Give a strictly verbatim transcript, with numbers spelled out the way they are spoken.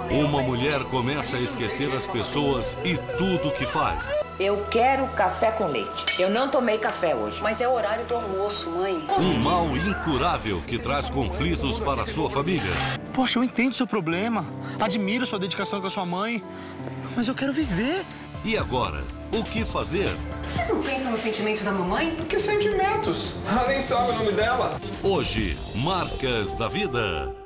Uma mulher começa a esquecer as pessoas e tudo que faz. Eu quero café com leite. Eu não tomei café hoje. Mas é o horário do almoço, mãe. Um mal incurável que traz conflitos para a sua família. Poxa, eu entendo o seu problema. Admiro sua dedicação com a sua mãe. Mas eu quero viver. E agora, o que fazer? Vocês não pensam no sentimento da mamãe? Que sentimentos? Ela nem sabe o nome dela. Hoje, Marcas da Vida.